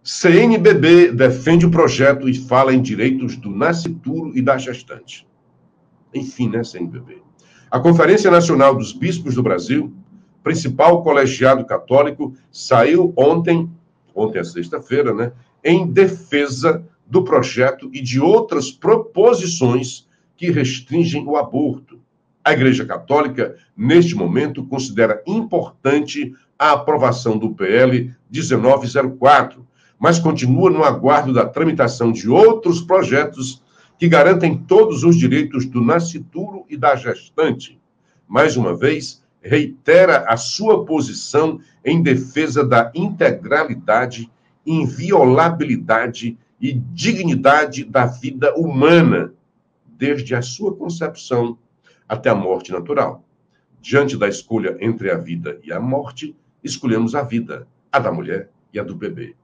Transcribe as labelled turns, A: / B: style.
A: CNBB defende o projeto e fala em direitos do nascituro e da gestante. Enfim, né, CNBB? A Conferência Nacional dos Bispos do Brasil, principal colegiado católico, saiu ontem é sexta-feira, né, em defesa do projeto e de outras proposições que restringem o aborto. A Igreja Católica, neste momento, considera importante a aprovação do PL 1904, mas continua no aguardo da tramitação de outros projetos que garantem todos os direitos do nascituro e da gestante. Mais uma vez, reitera a sua posição em defesa da integralidade, inviolabilidade e dignidade da vida humana, desde a sua concepção até a morte natural. Diante da escolha entre a vida e a morte, escolhemos a vida, a da mulher e a do bebê.